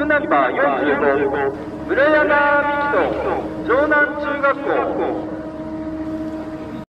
ナンバー45、村山美希と城南中学校。